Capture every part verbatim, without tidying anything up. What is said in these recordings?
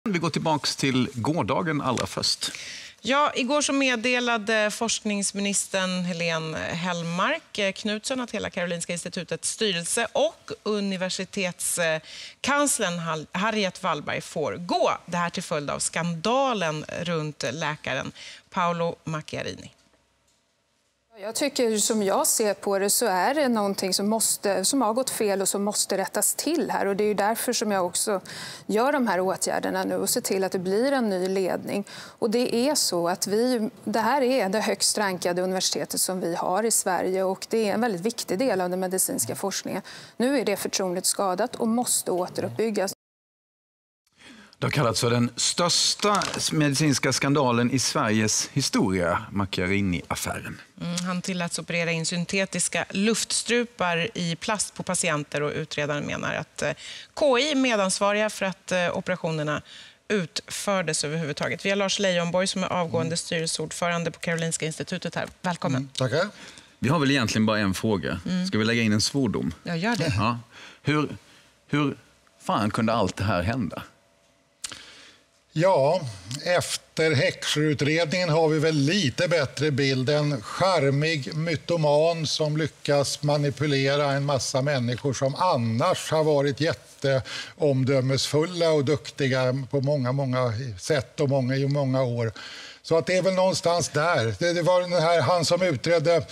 Vi går tillbaka till gårdagen allra först. Ja, igår så meddelade forskningsministern Helene Hellmark Knutsson att hela Karolinska institutets styrelse och universitetskanslern Harriet Wallberg får gå. Det här till följd av skandalen runt läkaren Paolo Macchiarini. Jag tycker, som jag ser på det, så är det någonting som, måste, som har gått fel och som måste rättas till här. Och det är ju därför som jag också gör de här åtgärderna nu och ser till att det blir en ny ledning. Och det är så att vi, det här är det högst rankade universitetet som vi har i Sverige och det är en väldigt viktig del av den medicinska forskningen. Nu är det förtroendet skadat och måste återuppbyggas. Det har kallats för den största medicinska skandalen i Sveriges historia, Macchiarini-affären. Mm, han tilläts operera in syntetiska luftstrupar i plast på patienter och utredaren menar att eh, K I är medansvariga för att eh, operationerna utfördes överhuvudtaget. Vi har Lars Leijonborg som är avgående mm. styrelseordförande på Karolinska institutet här. Välkommen. Mm, tackar. Vi har väl egentligen bara en fråga. Mm. Ska vi lägga in en svordom? Jag gör det. Ja. Hur, hur fan kunde allt det här hända? Ja, efter Heckscherutredningen har vi väl lite bättre bild. En charmig mytoman som lyckas manipulera en massa människor som annars har varit jätteomdömesfulla och duktiga på många, många sätt och många, i många år. Så att det är väl någonstans där. Det, det var den här, han som utredde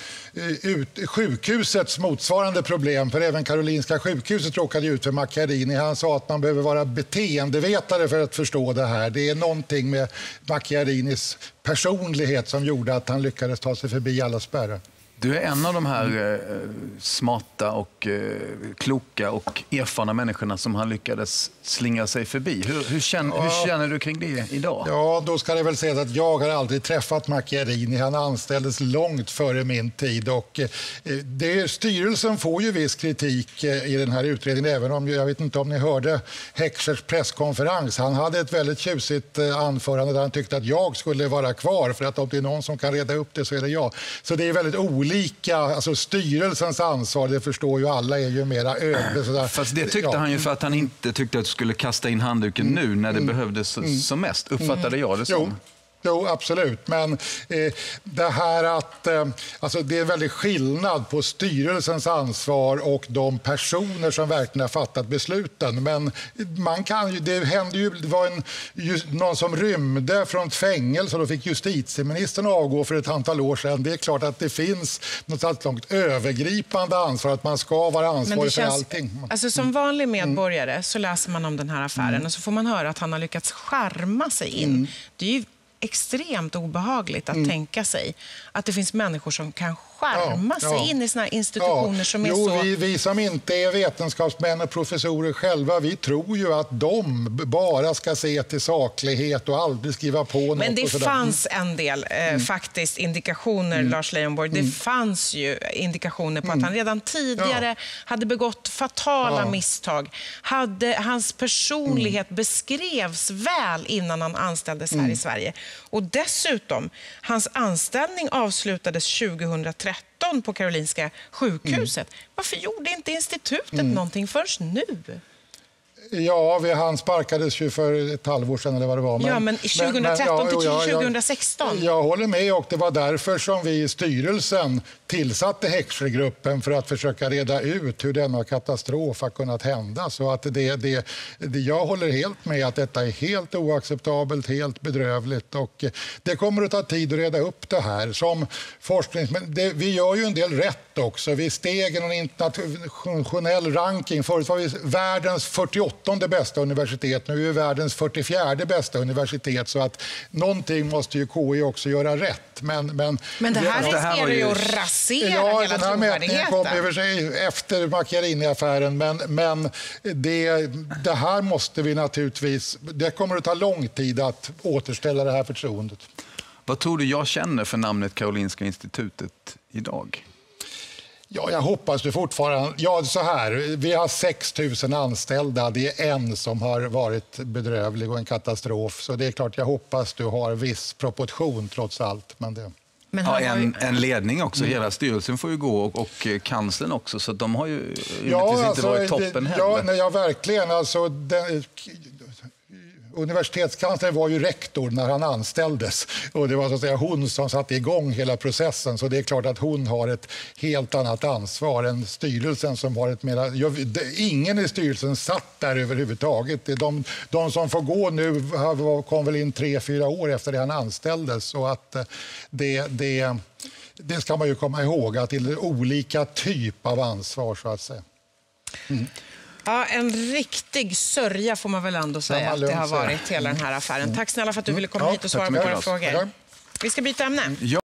ut, sjukhusets motsvarande problem, för även Karolinska sjukhuset råkade ut för Macchiarini. Han sa att man behöver vara beteendevetare för att förstå det här. Det är någonting med Macchiarinis personlighet som gjorde att han lyckades ta sig förbi alla spärrar. Du är en av de här eh, smarta och eh, kloka och erfarna människorna som han lyckades slinga sig förbi. Hur, hur, känner, ja. hur känner du kring det idag? Ja, då ska det väl sägas att jag har aldrig träffat Macchiarini. Han anställdes långt före min tid och eh, det, styrelsen får ju viss kritik eh, i den här utredningen, även om jag vet inte om ni hörde Heckschers presskonferens. Han hade ett väldigt tjusigt eh, anförande där han tyckte att jag skulle vara kvar, för att om det är någon som kan reda upp det så är det jag. Så det är väldigt olika. Lika, alltså styrelsens ansvar, det förstår ju alla, är ju mera öde. Sådär. Fast det tyckte ja. han ju för att han inte tyckte att du skulle kasta in handduken mm. nu när det mm. behövdes mm. som mest. Uppfattade mm. jag det som? Jo. Jo, absolut. Men eh, det här att eh, alltså det är en väldigt skillnad på styrelsens ansvar och de personer som verkligen har fattat besluten. Men man kan ju, det hände ju, det var en, just, någon som rymde från ett fängelse och då fick justitieministern avgå för ett antal år sedan. Det är klart att det finns något långt övergripande ansvar, att man ska vara ansvarig för allting. Alltså som vanlig medborgare mm. så läser man om den här affären mm. och så får man höra att han har lyckats skärma sig in. Mm. Det är ju extremt obehagligt att mm. tänka sig att det finns människor som kan skärma ja, sig ja. in i såna här institutioner ja. som är jo, så... Vi, vi som inte är vetenskapsmän och professorer själva, vi tror ju att de bara ska se till saklighet och aldrig skriva på något. Men det och fanns en del eh, mm. faktiskt indikationer, mm. Lars Leijonborg. Det mm. fanns ju indikationer på mm. att han redan tidigare ja. hade begått fatala ja. misstag. Hade, hans personlighet mm. beskrevs väl innan han anställdes här mm. i Sverige. Och dessutom, hans anställning avslutades tjugohundratretton på Karolinska sjukhuset. Mm. Varför gjorde inte institutet mm. någonting först nu? Ja, vi, han sparkades ju för ett halvår sedan eller vad det var. Men, ja, men tjugohundratretton men, ja, till tjugohundrasexton. Jag, jag håller med och det var därför som vi i styrelsen tillsatte Heckschergruppen för att försöka reda ut hur denna katastrof har kunnat hända. Så att det, det, det, jag håller helt med att detta är helt oacceptabelt, helt bedrövligt och det kommer att ta tid att reda upp det här. Som forsknings, men det, vi gör ju en del rätt också. Vi steg en internationell ranking. Förut var vi världens fyrtioåttonde bästa universitet, nu är vi världens fyrtiofjärde bästa universitet, så att någonting måste ju K I också göra rätt. Men, men, men det här riskerar ju att rasera ja, hela den här mätningen kom i och för sig efter Macchiarini-affären, men, men det, det här måste vi naturligtvis, det kommer att ta lång tid att återställa det här förtroendet. Vad tror du jag känner för namnet Karolinska institutet idag? Ja, jag hoppas du fortfarande... Ja, så här. Vi har sex tusen anställda. Det är en som har varit bedrövlig och en katastrof. Så det är klart, jag hoppas du har viss proportion trots allt. Men det... Men ja, en, en ledning också. Mm. Hela styrelsen får ju gå och, och kanslern också. Så de har ju ja, alltså, inte varit toppen det, heller. Ja, nej, ja verkligen. Alltså, den, universitetskanslern var ju rektor när han anställdes och det var så att säga hon som satte igång hela processen, så det är klart att hon har ett helt annat ansvar än styrelsen som har ett mera... Ingen i styrelsen satt där överhuvudtaget. De, de som får gå nu kom väl in tre, fyra år efter det han anställdes, så att det... det Det ska man ju komma ihåg, att det är olika typ av ansvar så att säga. Mm. Ja, en riktig sörja får man väl ändå säga att det har varit hela den här affären. Tack snälla för att du ville komma ja, hit och svara på våra frågor. Vi ska byta ämne. Ja.